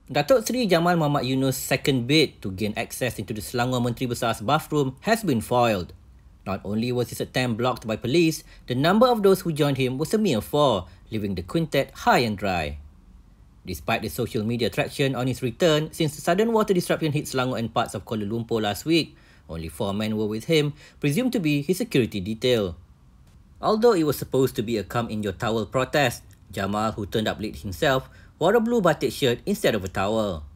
Datuk Seri Jamal Yunos' second bid to gain access into the Selangor Menteri Besar's bathroom has been foiled. Not only was his attempt blocked by police, the number of those who joined him was a mere 4, leaving the quintet high and dry. Despite the social media traction on his return since the sudden water disruption hit Selangor and parts of Kuala Lumpur last week, only 4 men were with him, presumed to be his security detail. Although it was supposed to be a come-in-your-towel protest, Jamal, who turned up late himself, wore a blue batik shirt instead of a towel.